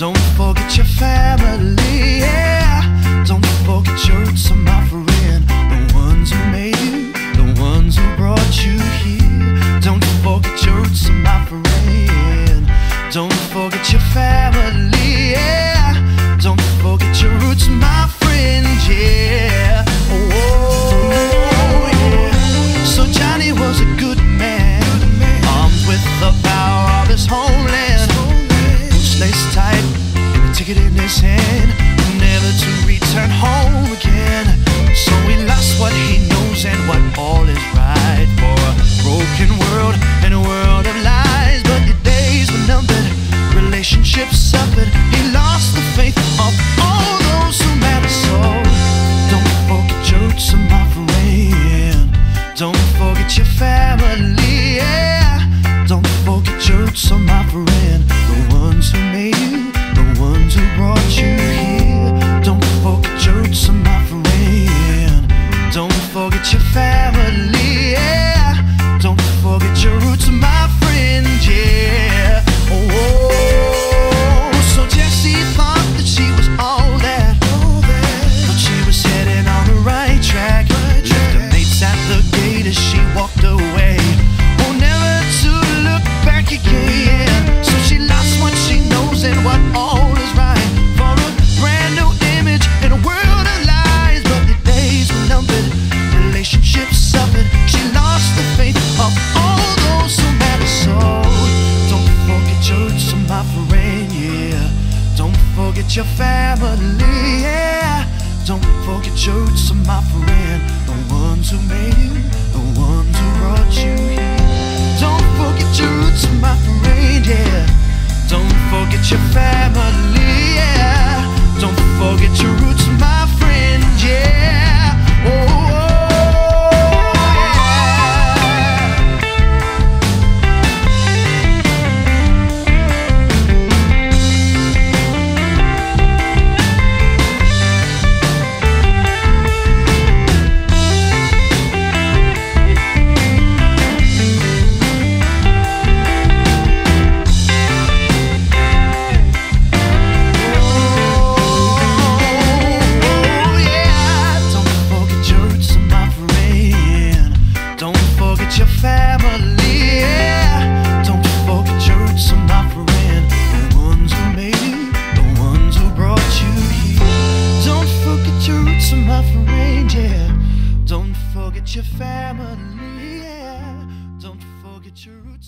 Don't forget your family, yeah. Don't forget your roots, my friend. The ones who made you, the ones who brought you here. Don't forget your roots, my friend. Don't forget your family, yeah. Don't forget your roots, my friend, yeah. Oh, yeah. So Johnny was a good man, armed with the power of his homeland, laced tight and a ticket in his hand, never to return home again. So he lost what he knows and what all is right, for a broken world and a world of lies. But the days were numbered, relationships suffered. He lost the faith of all those who matter. So don't forget your roots, my friend. Don't forget your family, yeah. Don't forget your roots, my friend. The ones who made you, the ones who brought you here. Don't forget your roots, my friend. Don't forget your family, yeah. Don't forget your roots, my friend, yeah. Oh, so Jessie thought that she was all that, but she was heading on the right track. Left her mates at the gate as she walked away. Oh, never to look back again. So she lost what she knows and what all is right, for a brand new image in a world of lies. But the days were numbered, relationships suffered. She lost the faith of all those who matter. So don't forget your roots, my friend, yeah. Don't forget your family, yeah. Don't forget your roots, my friend. The ones who made you, the ones who brought you here. Don't forget your roots, my friend, yeah. Don't forget your family, yeah. Don't forget your roots, my friend, yeah. Oh, your family, yeah. Don't forget your roots, my friend. The ones who made you, the ones who brought you here. Don't forget your roots, my friend, yeah. Don't forget your family, yeah. Don't forget your roots.